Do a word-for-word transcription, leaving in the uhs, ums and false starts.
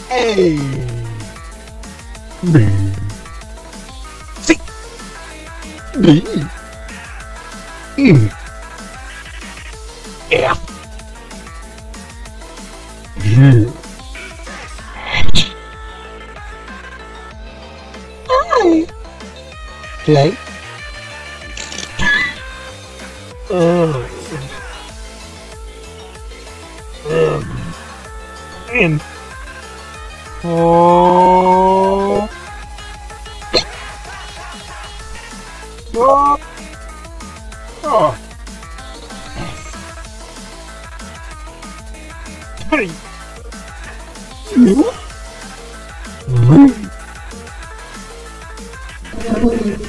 A B C D E F G H I J O M N O O O three two three